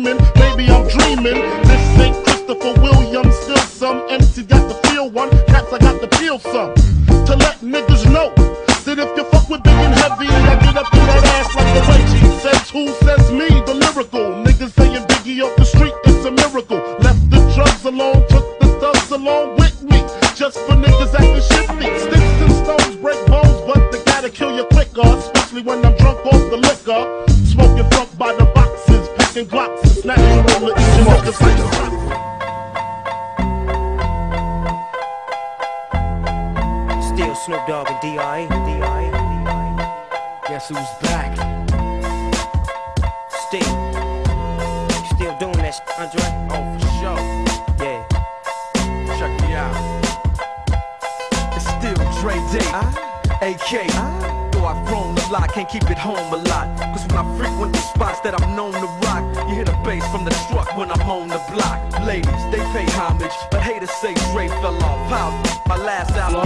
scheming, maybe I'm dreaming. This ain't Christopher Williams, still some MCs got to feel one, cats I got to feel some. To let niggas know that if you fuck with big and heavy, I get up in that ass like the wedgie. Says who? Says me, the lyrical. Niggas saying Biggie off the street, it's a miracle. Left the drugs alone, took the thugs along with me, just for niggas acting shifty. Sticks and stones break bones, but they gotta kill you quicker, especially when I'm drunk off the liquor. Smoking funk by the boxes, packing blocks and snatching all the each and every Still Snoop Dogg and D.I. Guess who's back? Still doing that shit, Andre? Oh, for sure. Yeah. Check me out. It's still Dre Day, AK. Though I've grown a lot, can't keep it home a lot. Cause when I frequent the spots that I'm known to rock, you hear the bass from the truck when I'm on the block. Ladies, they pay homage, but haters say Dre fell off. How? My last album.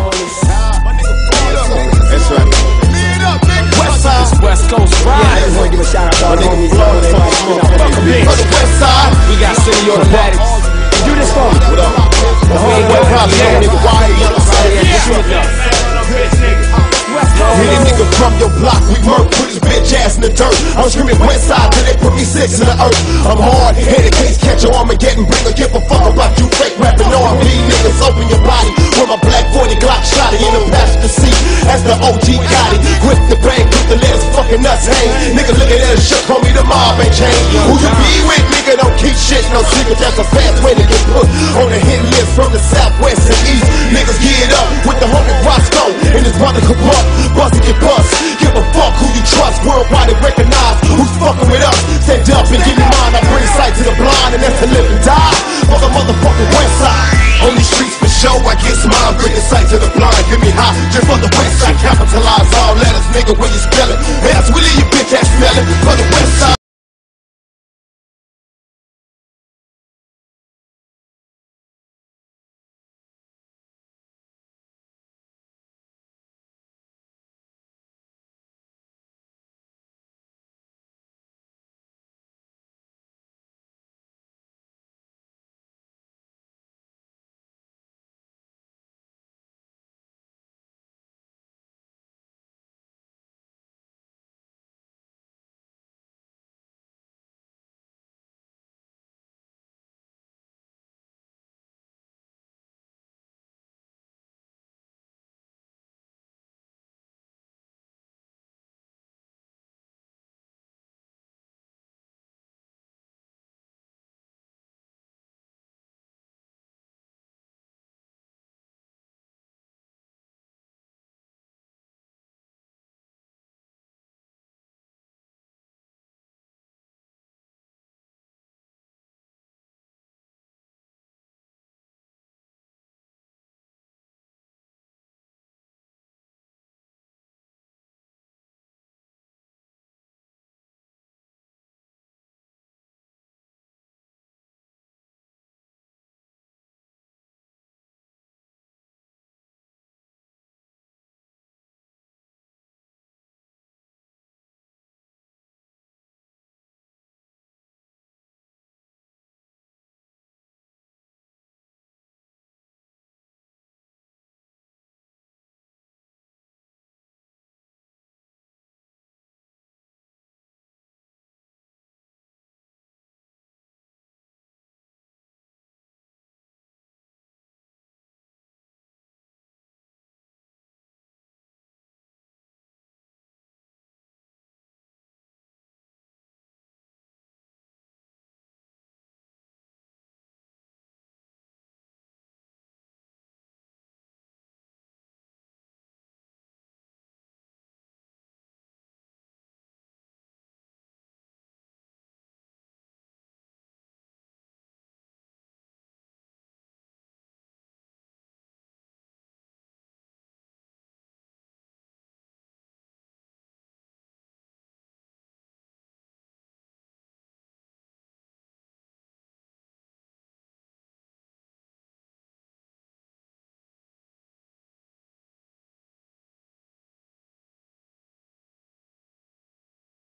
That's right. West Side. West Coast Pride. Yeah, I just wanna give a shout out to all the homies on the West Side. We got City Automatics. Do this for me. What up? The homeboy probably young nigga, why you on the side of Hit a nigga from your block, we murk, put his bitch ass in the dirt. I'm screaming West Side till they put me 6 in the earth. I'm hard headed, case catch your Armageddon, bring a give a fuck about you fake rapping. No, I'm beating niggas, open your body with my black 40 Glock shotty in the passenger seat. As the OG got it, grip the bank, grip the letters, fucking nuts hang. Nigga looking at a shook, homie, the mob ain't changed. Who you be with, nigga, don't keep shit, no secret. That's a fast way to get put on the hit list from the southwest and east. Niggas get up with the homie Roscoe and his brother Corrupt. Bustin' your bust, give a fuck who you trust. Worldwide and recognize who's fucking with us. Stand up and give me mine, I bring sight to the blind, and that's to live and die for the motherfucking West Side. On these streets for show, I get mine, bring the sight to the blind. Give me high, just for the West Side. Capitalize all letters, nigga, when you spit